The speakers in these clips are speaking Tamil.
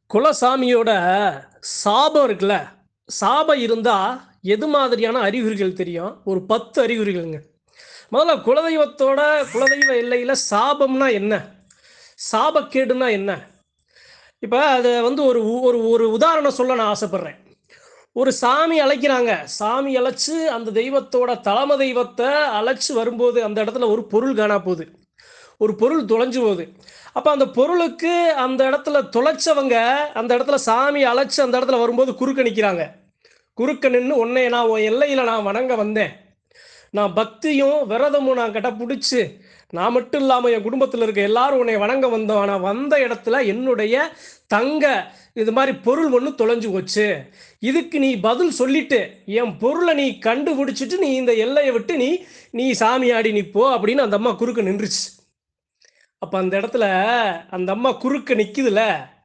குலசாமியோட சாபம் இருக்குல்ல, சாபம் இருந்தா எது மாதிரியான அறிகுறிகள் தெரியும்? ஒரு 10 அறிகுறிகள்ங்க. முதல்ல குலதெய்வ எல்லையில சாபம்னா என்ன? சாபக்கேடுனா என்ன? இப்ப அத வந்து ஒரு ஒரு ஒரு உதாரணம் சொல்ல நான் ஆசைப்படுறேன். ஒரு சாமி அழைக்கிறாங்க. சாமி அழைச்சு அந்த தெய்வத்தோட தலைமை தெய்வத்த அழைச்சு வரும்போது, அந்த இடத்துல ஒரு பொருள் காணா போது. ஒரு பொருள் தொலைஞ்சு போகுது. அப்ப அந்த பொருளுக்கு அந்த இடத்துல தொலைச்சவங்க, அந்த இடத்துல சாமி அழைச்சு அந்த இடத்துல வரும்போது குறுக்க நிக்கிறாங்க. குறுக்க நின்னு, "உன்னைய நான் உன் எல்லையில நான் வணங்க வந்தேன். நான் பக்தியும், விரதமும் நான் கடைப்புடிச்சு, நான் மட்டும் இல்லாம என் குடும்பத்தில இருக்க எல்லாரும் உன்னைய வணங்க வந்தோம். ஆனா வந்த இடத்துல என்னுடைய தங்க இது மாரி பொருள் ஒண்ணு தொலைஞ்சு போச்சு. இதுக்கு நீ பதில் சொல்லிட்டு, என் பொருள நீ கண்டுபிடிச்சுட்டு, நீ இந்த எல்லைய விட்டு நீ நீ சாமியாடி நீ போ" அப்படின்னு அந்த அம்மா குறுக்க நின்றுச்சு. அப்ப அந்த இடத்துல அந்த அம்மா குறுக்க நிக்குதுல,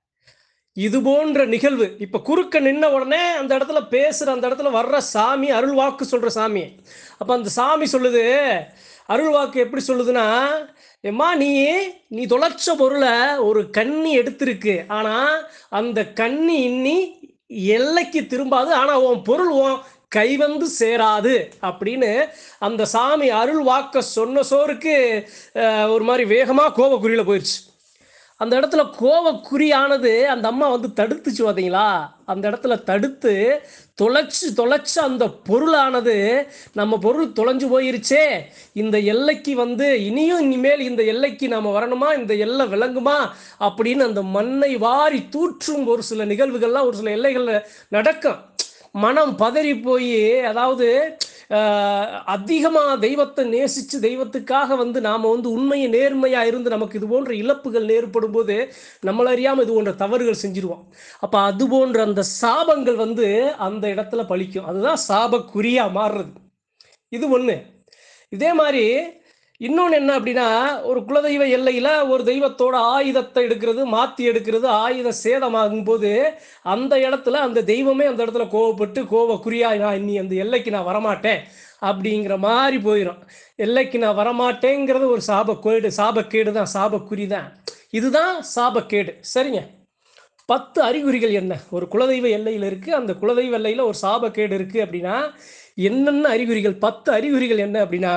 இது போன்ற நிகழ்வு இப்ப குறுக்க நின்ன உடனே அந்த இடத்துல பேசுற அந்த இடத்துல வர்ற சாமி அருள் வாக்கு சொல்ற சாமி. அப்ப அந்த சாமி சொல்லுது, அருள் வாக்கு எப்படி சொல்லுதுன்னா, "எம்மா நீ தொலைச்ச பொருள ஒரு கன்னி எடுத்திருக்கு. ஆனா அந்த கன்னி இன்னி எல்லைக்கு திரும்பாது. ஆனா உன் பொருள் உன் கை வந்து சேராது." அப்படின்னு அந்த சாமி அருள் வாக்க சொன்ன சோறுக்கு ஒரு மாரி வேகமா கோவக்குறியில போயிருச்சு. அந்த இடத்துல கோவக்குறியானது அந்த அம்மா வந்து தடுத்துச்சு பார்த்தீங்களா? அந்த இடத்துல தடுத்து தொலைச்சு அந்த பொருளானது, நம்ம பொருள் தொலைஞ்சு போயிருச்சே! இந்த எல்லைக்கு வந்து இனிமேல் இந்த எல்லைக்கு நாம வரணுமா? இந்த எல்லை விளங்குமா? அப்படின்னு அந்த மண்ணை வாரி தூற்றும் ஒரு சில நிகழ்வுகள்லாம் ஒரு சில எல்லைகள்ல நடக்கும். மனம் பதறி போயி, அதாவது அ அதிகமா தெய்வத்த நேசிச்சு, தெய்வத்துக்காக வந்து நாம வந்து உண்மைய நேர்மையா இருந்து நமக்கு இது போன்ற இழப்புகள் ஏற்படும்போது, நம்மள அறியாம இது போன்ற தவறுகள் செஞ்சுருவோம். அப்ப அது போன்ற அந்த சாபங்கள் வந்து அந்த இடத்துல பலிக்கும். அதுதான் சாபக்குறியா மாறுறது. இது ஒண்ணு. இதே மாரி இன்னொன்னு என்ன அப்டின்னா, ஒரு குலதெய்வ எல்லையில ஒரு தெய்வத்தோட ஆயுதத்த எடுக்கிறது, மாத்தி எடுக்கிறது, ஆயுதம் சேதமாகும்போது, அந்த இடத்துல அந்த தெய்வமே அந்த இடத்துல கோவப்பட்டு, கோவக்குறியா நான் இனி அந்த எல்லைக்கு நான் வரமாட்டேன். அப்டிங்கிற மாரி போயிரும். எல்லைக்கு நான் வரமாட்டேங்கிறது ஒரு சாபக்கேடு தான், சாபக்குறி தான். இதுதான் சாபக்கேடு. சரிங்க. 10 அறிகுறிகள் என்ன? ஒரு குலதெய்வ எல்லையில இருக்கு. அந்த குலதெய்வ எல்லையில ஒரு சாபக்கேடு இருக்கு அப்டின்னா, என்னென்ன அறிகுறிகள்? 10 அறிகுறிகள் என்ன அப்டின்னா,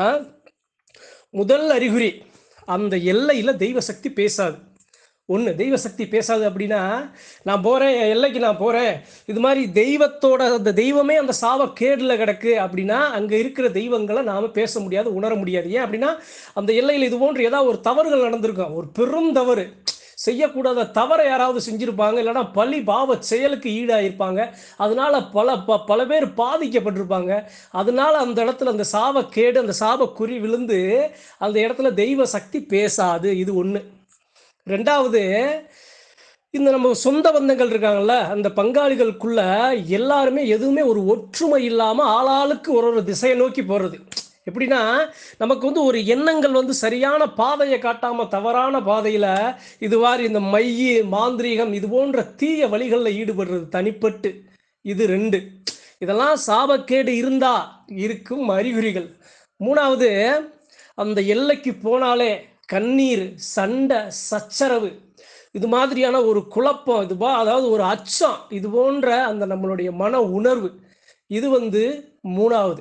முதல் அறிகுறி, அந்த எல்லையில தெய்வ சக்தி பேசாது. 1 தெய்வ சக்தி பேசாது அப்டின்னா, நான் போறேன், என் எல்லைக்கு நான் போறேன். இது மாரி தெய்வத்தோட அந்த தெய்வமே அந்த சாபக்கேடுல கிடக்கு அப்டின்னா, அங்க இருக்கிற தெய்வங்கள நாம பேச முடியாது, உணர முடியாது. ஏன் அப்டின்னா, அந்த எல்லையில இது போன்று ஏதாவது ஒரு தவறுகள் நடந்திருக்கும். ஒரு பெரும் தவறு. செய்யக்கூடாத தவற யாராவது செஞ்சிருப்பாங்க. இல்லன்னா பழி பாவ செயலுக்கு ஈடாயிருப்பாங்க. அதனால பல பேர் பாதிக்கப்பட்டிருப்பாங்க. அதனால அந்த இடத்துல அந்த சாபக்கேடு, அந்த சாபக்குறி விழுந்து, அந்த இடத்துல தெய்வ சக்தி பேசாது. இது 1. 2வது, இந்த நம்ம சொந்த பந்தங்கள் இருக்காங்கல்ல, அந்த பங்காளிகளுக்குள்ள எல்லாருமே எதுவுமே ஒரு ஒற்றுமை இல்லாம ஆளாளுக்கு ஒரு ஒரு திசைய நோக்கி போறது. எப்படின்னா, நமக்கு வந்து ஒரு எண்ணங்கள் வந்து சரியான பாதைய காட்டாம தவறான பாதையில, இது மாரி இந்த மையி, மாந்திரீகம் இது போன்ற தீய வழிகள்ல ஈடுபடுறது தனிப்பட்டு. இது 2. இதெல்லாம் சாபக்கேடு இருந்தா இருக்கும் அறிகுறிகள். 3வது, அந்த எல்லைக்கு போனாலே கண்ணீர், சண்டை, சச்சரவு இது மாதிரியான ஒரு குழப்பம், அதாவது ஒரு அச்சம், இது போன்ற அந்த நம்மளுடைய மன உணர்வு. இது வந்து 3வது.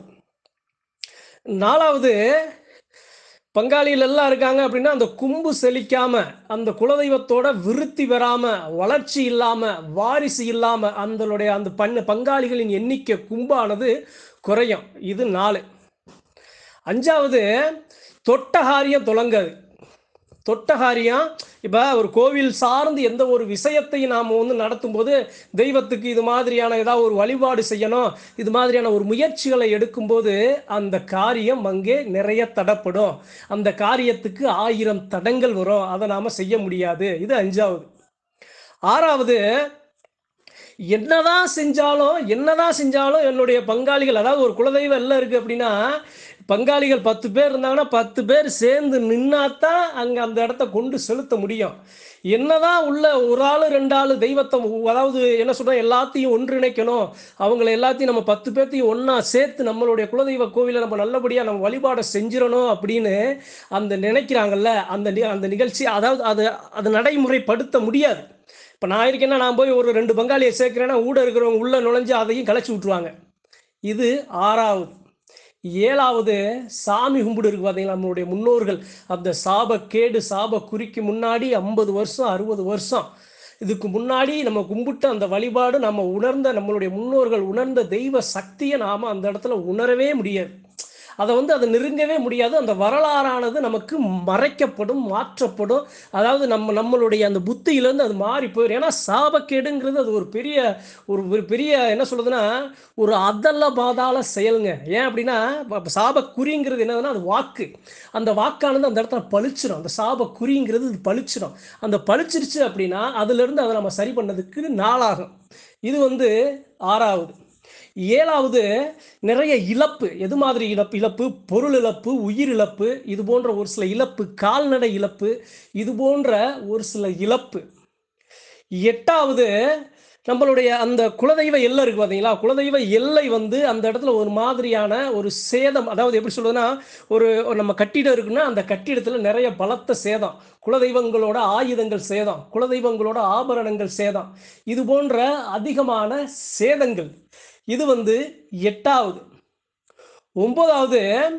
4வது, பங்காளிகள் எல்லாம் இருக்காங்க அப்படின்னா, அந்த கும்பு செழிக்காம, அந்த குலதெய்வத்தோட விருத்தி பெறாம, வளர்ச்சி இல்லாம, வாரிசு இல்லாம, அந்த பங்காளிகளின் எண்ணிக்கை கும்பானது குறையும். இது 4. 5வது, தொட்ட காரியம் துலங்காது. தொட்ட காரியம் இப்ப ஒரு கோவில் சார்ந்து எந்த ஒரு விஷயத்தையும் நாம வந்து நடத்தும்போது, தெய்வத்துக்கு இது மாதிரியான ஏதாவது ஒரு வழிபாடு செய்யணும், இது மாதிரியான ஒரு முயற்சிகளை எடுக்கும்போது, அந்த காரியம் அங்கே நிறைய தடப்படும். அந்த காரியத்துக்கு 1000 தடங்கல் வரும். அத நாம செய்ய முடியாது. இது 5வது. 6வது, என்னதான் செஞ்சாலும் என்னுடைய பங்காளிகள், அதாவது ஒரு குலதெய்வம் எல்லை இருக்கு அப்படின்னா, பங்காளிகள் 10 பேர் இருந்தாங்கன்னா, 10 பேர் சேர்ந்து நின்னாத்தான் அங்க அந்த இடத்த கொண்டு செலுத்த முடியும். என்னதான் உள்ள 1 ஆளு, 2 ஆளு தெய்வத்த அதாவது என்ன சொல்றேன், எல்லாத்தையும் ஒன்றிணைக்கணும். அவங்கள எல்லாத்தையும் நம்ம 10 பேத்தையும் ஒண்ணா சேர்த்து நம்மளுடைய குலதெய்வ கோவில நம்ம நல்லபடியா நம்ம வழிபாட செஞ்சிரணும் அப்படின்னு அந்த நினைக்கிறாங்கல்ல, அந்த நிகழ்ச்சி, அதாவது அது அது நடைமுறைப்படுத்த முடியாது. இப்போ நான் இருக்கேன்னா நான் போய் ஒரு 2 பங்காளியை சேர்க்கிறேன்னா ஊட இருக்கிறவங்க உள்ளே நுழைஞ்சு அதையும் கலைச்சி விட்ருவாங்க. இது 6வது. 7வது சாமி கும்பிடு இருக்கு பார்த்தீங்களா, நம்மளுடைய முன்னோர்கள் அந்த சாபக்கேடு சாப குறிக்கு முன்னாடி 50 வருஷம் 60 வருஷம் இதுக்கு முன்னாடி நம்ம கும்பிட்ட அந்த வழிபாடு, நம்ம உணர்ந்த நம்மளுடைய முன்னோர்கள் உணர்ந்த தெய்வ சக்தியை நாம் அந்த இடத்துல உணரவே முடியாது. அதை நெருங்கவே முடியாது. அந்த வரலாறானது நமக்கு மறைக்கப்படும், மாற்றப்படும். அதாவது நம்மளுடைய அந்த புத்தியிலேருந்து அது மாறி போயிடும். ஏன்னா சாபக்கேடுங்கிறது அது ஒரு பெரிய என்ன சொல்றதுன்னா, ஒரு அதல பாதாள செயலுங்க. ஏன் அப்படின்னா, சாபக்குறிங்கிறது என்னதுன்னா அது வாக்கு. அந்த வாக்கானது அந்த இடத்துல பளிச்சிடும். அந்த சாபக்குறிங்கிறது இது பளிச்சிடும். அந்த பளிச்சிருச்சு அப்படின்னா அதிலிருந்து அதை நம்ம சரி பண்ணதுக்கு நாளாகும். இது 6வது. 7வது நிறைய இழப்பு. எது மாதிரி இழப்பு? பொருள் இழப்பு, உயிர் இழப்பு, இது போன்ற ஒரு சில இழப்பு, கால்நடை இழப்பு, இது போன்ற ஒரு சில இழப்பு. 8வது நம்மளுடைய அந்த குலதெய்வ எல்லை இருக்கு பார்த்தீங்களா, குலதெய்வ எல்லை அந்த இடத்துல ஒரு மாதிரியான ஒரு சேதம். அதாவது எப்படி சொல்றதுன்னா, ஒரு நம்ம கட்டிடம் இருக்குன்னா அந்த கட்டிடத்தில் நிறைய பலத்த சேதம், குலதெய்வங்களோட ஆயுதங்கள் சேதம், குலதெய்வங்களோட ஆபரணங்கள் சேதம், இது போன்ற அதிகமான சேதங்கள். இது 8வது. 9வது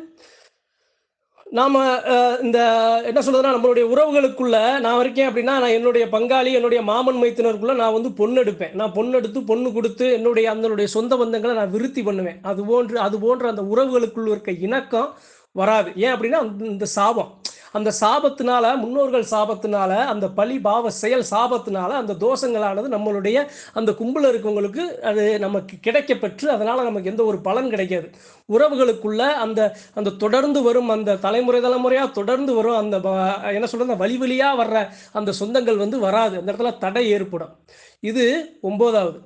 நாம இந்த என்ன சொல்றதுன்னா, நம்மளுடைய உறவுகளுக்குள்ள நான் இருக்கேன் அப்படின்னா, நான் என்னுடைய பங்காளி, என்னுடைய மாமன் மைத்துனருக்குள்ள நான் பொண்ணு எடுப்பேன். நான் பொண்ணு எடுத்து, பொண்ணு கொடுத்து அதனுடைய சொந்த பந்தங்களை நான் விருத்தி பண்ணுவேன். அது போன்ற அந்த உறவுகளுக்குள்ள இருக்க இணக்கம் வராது. ஏன் அப்படின்னா, இந்த சாபம். அந்த சாபத்தினால, முன்னோர்கள் சாபத்தினால, அந்த பழி பாவ செயல் சாபத்தினால அந்த தோஷங்களானது நம்மளுடைய அந்த கும்பல இருக்கவங்களுக்கு அது நமக்கு கிடைக்கப்பெற்று அதனால நமக்கு எந்த ஒரு பலன் கிடைக்காது. உறவுகளுக்குள்ள அந்த அந்த தொடர்ந்து வரும் அந்த தலைமுறையா தொடர்ந்து வரும் அந்த என்ன சொல்றது, வழி வழியா வர்ற அந்த சொந்தங்கள் வராது. அந்த இடத்துல தடை ஏற்படும். இது 9வது.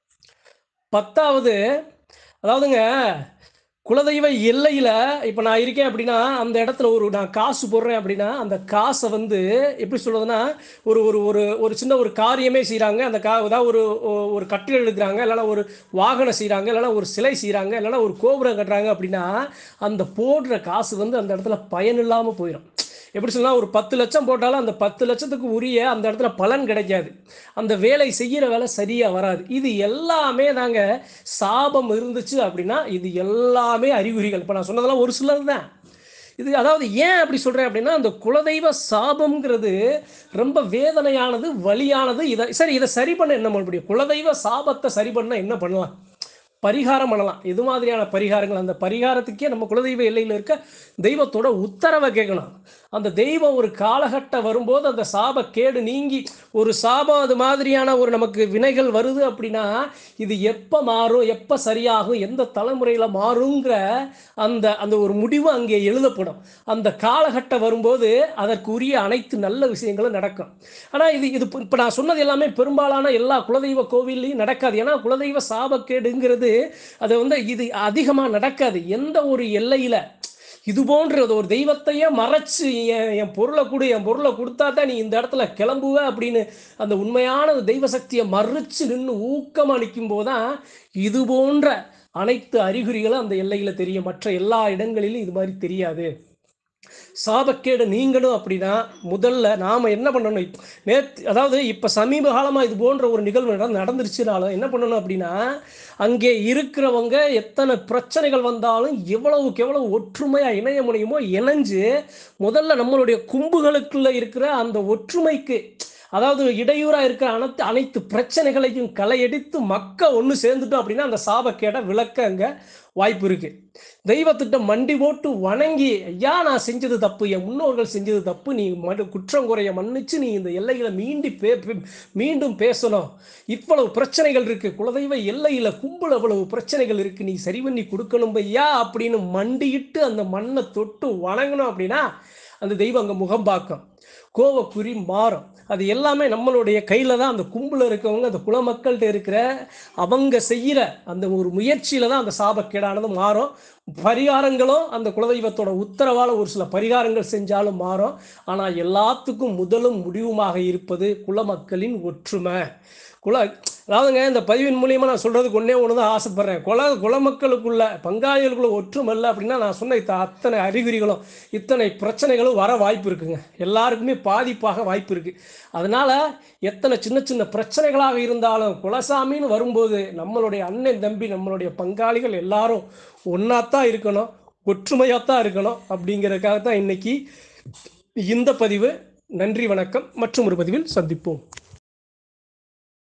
10வது அதாவதுங்க, குலதெய்வ எல்லையில் இப்போ நான் இருக்கேன் அப்படின்னா அந்த இடத்துல நான் காசு போடுறேன் அப்படின்னா அந்த காசை எப்படி சொல்றதுன்னா, ஒரு ஒரு ஒரு ஒரு சின்ன ஒரு காரியமே செய்கிறாங்க. அந்த ஏதாவது ஒரு கட்டிடம் எடுக்கிறாங்க, இல்லைன்னா ஒரு வாகனம் செய்கிறாங்க, இல்லைன்னா ஒரு சிலை செய்கிறாங்க, இல்லைன்னா ஒரு கோபுரம் கட்டுறாங்க அப்படின்னா அந்த போடுற காசு அந்த இடத்துல பயன் இல்லாமல் போயிடும். எப்படி சொல்லலாம், ஒரு 10 லட்சம் போட்டாலும் அந்த 10 லட்சத்துக்கு உரிய அந்த இடத்துல பலன் கிடைக்காது. அந்த வேலை செய்கிற வேலை சரியாக வராது. இது எல்லாமே தாங்க சாபம் இருந்துச்சு அப்படின்னா இது எல்லாமே அறிகுறிகள். இப்போ நான் சொன்னதெல்லாம் ஒரு சிலர் தான். இது அதாவது ஏன் அப்படி சொல்கிறேன் அப்படின்னா, அந்த குலதெய்வ சாபம்ங்கிறது ரொம்ப வேதனையானது, வலியானது. இதை சரி பண்ண என்ன பண்ண முடியும்? குலதெய்வ சாபத்தை சரி பண்ண என்ன பண்ணலாம்? பரிகாரம் பண்ணலாம். எது மாதிரியான பரிகாரங்கள்? அந்த பரிகாரத்துக்கே நம்ம குலதெய்வ எல்லையில் இருக்க தெய்வத்தோட உத்தரவை கேட்கணும். அந்த தெய்வம் ஒரு காலகட்டம் வரும்போது அந்த சாபக்கேடு நீங்கி ஒரு சாபம் அது மாதிரியான ஒரு நமக்கு வினைகள் வருது அப்படின்னா இது எப்போ மாறும், எப்போ சரியாகும், எந்த தலைமுறையில் மாறுங்கிற அந்த அந்த ஒரு முடிவு அங்கே எழுதப்படும். அந்த காலகட்டம் வரும்போது அதற்கு உரிய அனைத்து நல்ல விஷயங்களும் நடக்கும். ஆனால் இது இது இப்போ நான் சொன்னது எல்லாமே பெரும்பாலான எல்லா குலதெய்வ கோவில்லையும் நடக்காது. ஏன்னா குலதெய்வ சாபக்கேடுங்கிறது அது இது அதிகமாக நடக்காது. எந்த ஒரு எல்லையில் இது போன்றது ஒரு தெய்வத்தையே மறைச்சு என் பொருளை கொடுத்தா தான் நீ இந்த இடத்துல கிளம்புவ அப்படின்னு அந்த உண்மையான தெய்வ சக்தியை மறைச்சு நின்று ஊக்கமாக நிற்கும் போதுதான் இது போன்ற அனைத்து அறிகுறிகளும் அந்த எல்லையில் தெரியும். மற்ற எல்லா இடங்களிலும் இது மாதிரி தெரியாது. சாபக்கேடு நீங்களும் அப்படிதான். முதல்ல நாம் என்ன பண்ணணும், அதாவது இப்போ சமீப காலமாக இது போன்ற ஒரு நிகழ்வு நடந்துருச்சுனாலும் என்ன பண்ணணும் அப்படின்னா, அங்கே இருக்கிறவங்க எத்தனை பிரச்சனைகள் வந்தாலும் எவ்வளவுக்கு எவ்வளவு ஒற்றுமையாக இணைய முடியுமோ இணைஞ்சு முதல்ல நம்மளுடைய கும்புகளுக்குள்ள இருக்கிற அந்த ஒற்றுமைக்கு, அதாவது இடையூறாக இருக்கிற அனைத்து பிரச்சனைகளையும் களையடித்து ஒன்று சேர்ந்துட்டோம் அப்படின்னா அந்த சாபக்கேடை விளக்க அங்கே வாய்ப்பு இருக்கு. தெய்வத்திட்ட மண்டி போட்டு வணங்கி, ஐயா நான் செஞ்சது தப்பு, என் முன்னோர்கள் செஞ்சது தப்பு, நீ குற்றம் குறைய மன்னிச்சு நீ இந்த எல்லைகளை மீண்டும் பேசணும். இவ்வளவு பிரச்சனைகள் இருக்கு, குலதெய்வ எல்லையில கும்பல் அவ்வளவு பிரச்சனைகள் இருக்கு, நீ சரி பண்ணி கொடுக்கணும் ஐயா அப்படின்னு மண்டியிட்டு அந்த மண்ணை தொட்டு வணங்கணும் அப்படின்னா அந்த தெய்வம் அங்கே முகம் பார்க்கும், கோவக்குறி மாறும். அது எல்லாமே நம்மளுடைய கையில் தான். அந்த கும்பலில் இருக்கவங்க, அந்த குலமக்கள்கிட்ட இருக்கிற அவங்க செய்கிற அந்த ஒரு முயற்சியில் தான் அந்த சாபக்கேடானது மாறும். பரிகாரங்களும் அந்த குலதெய்வத்தோட உத்தரவால் ஒரு சில பரிகாரங்கள் செஞ்சாலும் மாறும். ஆனால் எல்லாத்துக்கும் முதலும் முடிவுமாக இருப்பது குலமக்களின் ஒற்றுமை. அதாவதுங்க இந்த பதிவின் மூலியமா நான் சொல்றதுக்கு ஒண்ணு தான் ஆசைப்படுறேன். குலமக்களுக்குள்ள பங்காளிகளுக்குள்ள ஒற்றுமல்ல அப்படின்னா, நான் சொன்ன அத்தனை அறிகுறிகளும், இத்தனை பிரச்சனைகளும் வர வாய்ப்பு இருக்குங்க. எல்லாருக்குமே பாதிப்பாக வாய்ப்பு இருக்கு. அதனால எத்தனை சின்ன சின்ன பிரச்சனைகளாக இருந்தாலும், குலசாமின்னு வரும்போது நம்மளுடைய அண்ணன், தம்பி, நம்மளுடைய பங்காளிகள் எல்லாரும் ஒண்ணாத்தான் இருக்கணும். ஒற்றுமையாத்தான் இருக்கணும். அப்படிங்கிறதுக்காக தான் இன்னைக்கு இந்த பதிவு. நன்றி, வணக்கம். மற்றும் ஒரு பதிவில் சந்திப்போம்.